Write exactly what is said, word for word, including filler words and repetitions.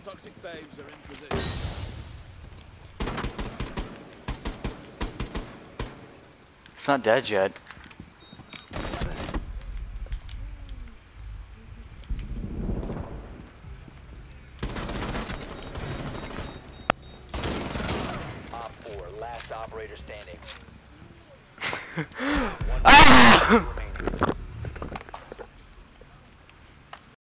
Toxic babes are in position. It's not dead yet. Op four, last operator standing. Ah! One remaining.